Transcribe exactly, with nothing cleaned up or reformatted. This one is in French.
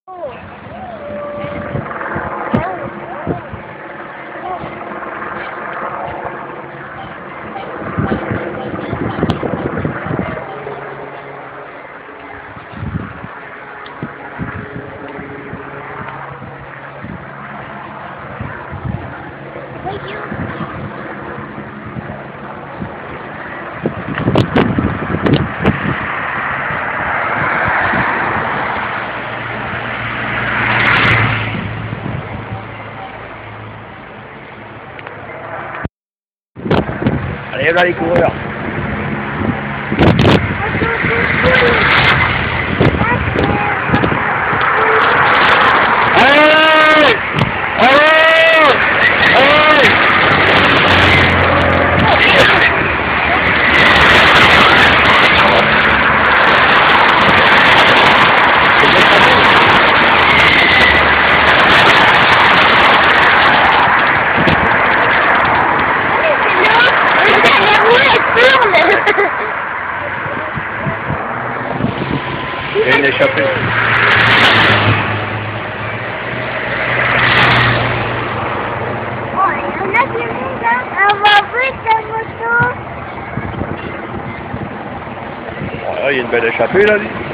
Allez, va les coureurs. Allez! Allez! Allez! Il y a une échappée. Oh, il y en a qui montent, hein. On va vite la moto. Voilà, il y a une belle échappée là.